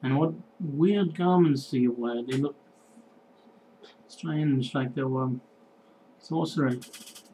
And what weird garments do you wear? They look strange, like they were sorcery.